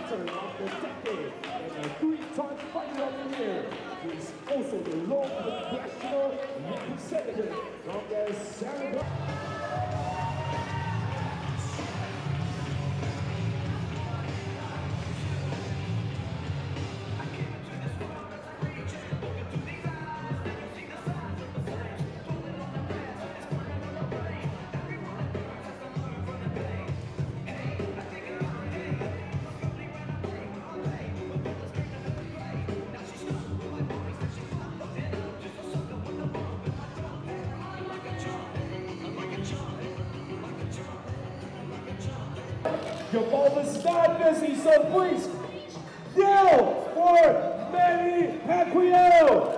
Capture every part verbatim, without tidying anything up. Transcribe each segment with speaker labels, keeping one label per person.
Speaker 1: fighter of the decade and a three-time fighter of the year. He's also the Lord Congressional Representative from the Senator. Your ball is not busy, so please yell for Manny Pacquiao!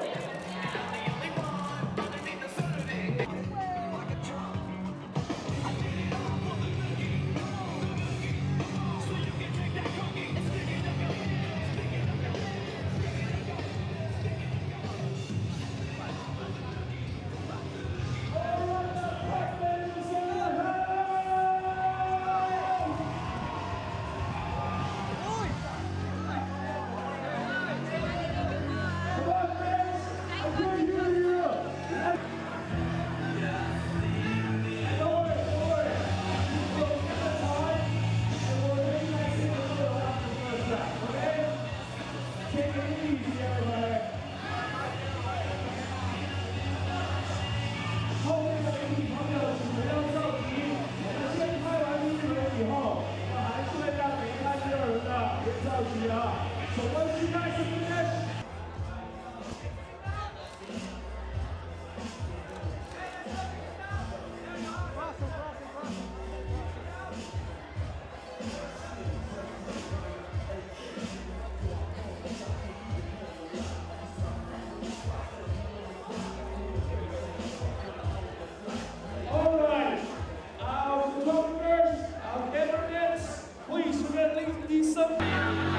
Speaker 1: So once you guys are finished, all right, our governors, our candidates, please, we're going to leave these some.